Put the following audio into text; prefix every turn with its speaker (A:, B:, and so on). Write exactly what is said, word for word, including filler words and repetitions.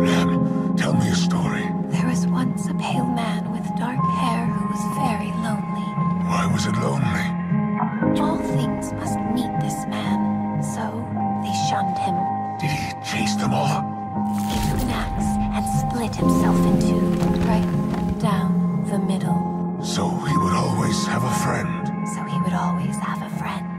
A: Lan, tell me a story.
B: There was once a pale man with dark hair who was very lonely.
A: Why was it lonely?
B: All things must meet this man, so they shunned him.
A: Did he chase them all?
B: He took an axe and split himself in two, right down the middle.
A: So he would always have a friend.
B: So he would always have a friend.